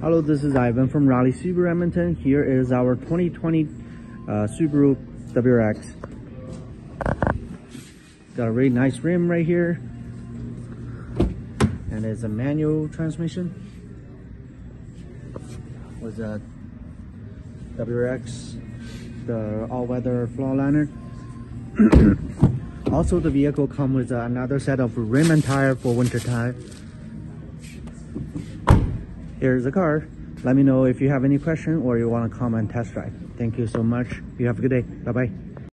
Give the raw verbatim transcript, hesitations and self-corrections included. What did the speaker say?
Hello, this is Ivan from Raleigh Subaru Edmonton. Here is our twenty twenty uh, Subaru W R X. Got a really nice rim right here, and it's a manual transmission with a W R X, the all-weather floor liner. Also, the vehicle comes with another set of rim and tire for winter time. Here's the car. Let me know if you have any question or you want to come and test drive. Thank you so much. You have a good day. Bye bye.